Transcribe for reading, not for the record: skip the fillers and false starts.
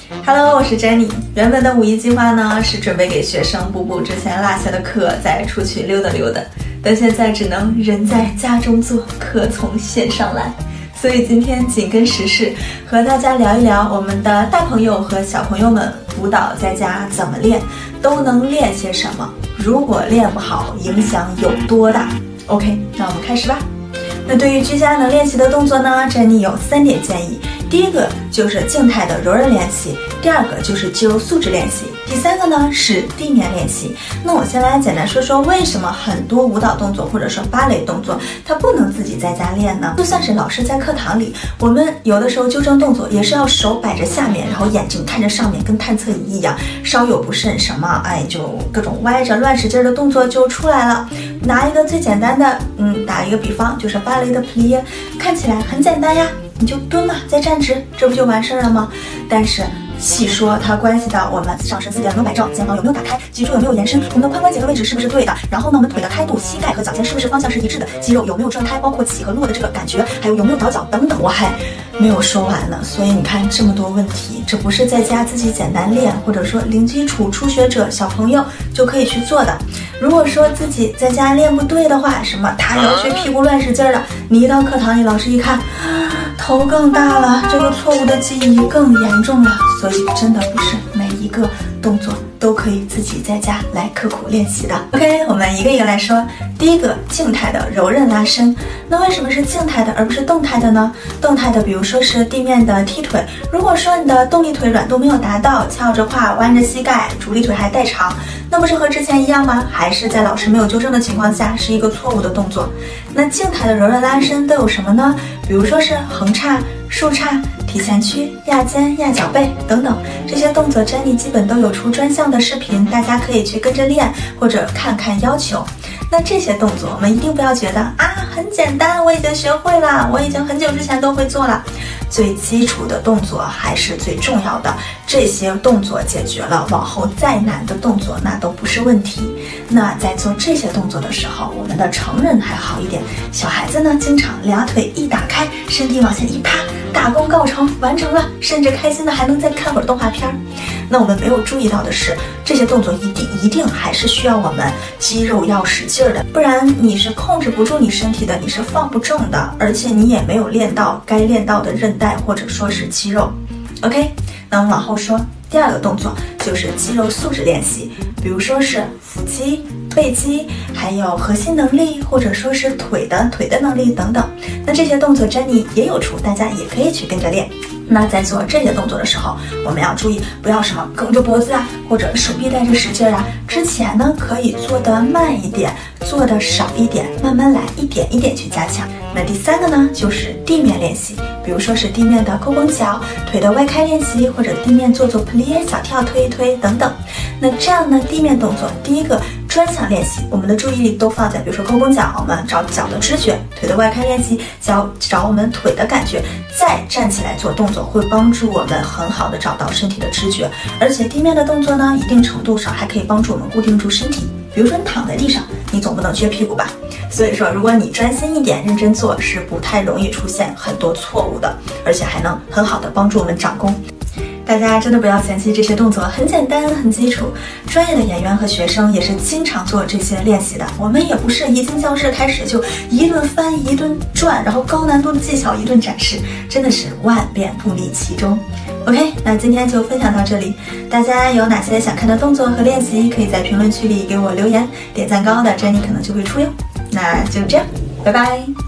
Hello， 我是 Jenny。原本的5·1计划呢是准备给学生补补之前落下的课，再出去溜达溜达，但现在只能人在家中坐，课从线上来。所以今天紧跟时事，和大家聊一聊我们的大朋友和小朋友们舞蹈在家怎么练，都能练些什么？如果练不好，影响有多大 ？OK， 那我们开始吧。那对于居家能练习的动作呢，Jenny有3点建议。第一个就是静态的柔韧练习，第二个就是肌肉素质练习，第三个呢是地面练习。那我先来简单说说为什么很多舞蹈动作或者说芭蕾动作它不能自己在家练呢？就算是老师在课堂里，我们有的时候纠正动作也是要手摆着下面，然后眼睛看着上面，跟探测仪一样，稍有不慎什么，就各种歪着乱使劲的动作就出来了。拿一个最简单的，打一个比方，就是芭蕾的 plie， 看起来很简单呀。你就蹲嘛，再站直，这不就完事儿了吗？但是细说，它关系到我们上身4点有没有摆正，肩膀有没有打开，脊柱有没有延伸，我们的髋关节的位置是不是对的？然后呢，我们腿的开度、膝盖和脚尖是不是方向是一致的？肌肉有没有转开，包括起和落的这个感觉，还有没有倒脚等等，我还没有说完呢。所以你看这么多问题，这不是在家自己简单练，或者说零基础初学者小朋友就可以去做的。如果说自己在家练不对的话，什么塌腰去屁股乱使劲的，你一到课堂里，老师一看，头更大了，这个错误的记忆更严重了。所以真的不是每一个动作都可以自己在家来刻苦练习的。OK， 我们一个一个来说。第一个，静态的柔韧拉伸。那为什么是静态的而不是动态的呢？动态的，比如说是地面的踢腿，如果说你的动力腿软度没有达到，翘着胯，弯着膝盖，主力腿还带长，那不是和之前一样吗？还是在老师没有纠正的情况下是一个错误的动作。那静态的柔韧拉伸都有什么呢？比如说是横叉、竖叉、提前屈、压肩、压脚背等等，这些动作Jenny基本都有出专项的视频，大家可以去跟着练，或者看看要求。那这些动作我们一定不要觉得很简单，我已经学会了，我已经很久之前都会做了。最基础的动作还是最重要的，这些动作解决了，往后再难的动作那都不是问题。那在做这些动作的时候，我们的成人还好一点，小孩子呢经常俩腿一打开，身体往前一趴，大功告成，完成了，甚至开心的还能再看会儿动画片。那我们没有注意到的是，这些动作一定还是需要我们肌肉要使劲的，不然你是控制不住你身体的，你是放不正的，而且你也没有练到该练到的韧带或者说是肌肉。OK， 那我们往后说，第二个动作就是肌肉素质练习，比如说是腹肌、背肌，还有核心能力，或者说是腿的能力等等。那这些动作Jenny也有出，大家也可以去跟着练。那在做这些动作的时候，我们要注意不要什么梗着脖子或者手臂带着使劲之前呢可以做得慢一点，做得少一点，慢慢来，一点一点去加强。那第三个呢就是地面练习，比如说是地面的勾绷脚、腿的外开练习，或者地面做 plie 小跳推一推等等。那这样呢，地面动作第一个专项练习，我们的注意力都放在比如说勾绷脚，我们找脚的知觉，腿的外开练习找我们腿的感觉，再站起来做动作，会帮助我们很好的找到身体的知觉。而且地面的动作呢，一定程度上还可以帮助我们固定住身体。比如说你躺在地上，你总不能撅屁股吧？所以说如果你专心一点认真做，是不太容易出现很多错误的，而且还能很好的帮助我们长功。大家真的不要嫌弃这些动作，很简单很基础，专业的演员和学生也是经常做这些练习的。我们也不是一进教室开始就一顿翻一顿转，然后高难度的技巧一顿展示，真的是万变不离其中。OK， 那今天就分享到这里，大家有哪些想看的动作和练习，可以在评论区里给我留言，点赞高的Jenny可能就会出哟。那就这样，拜拜。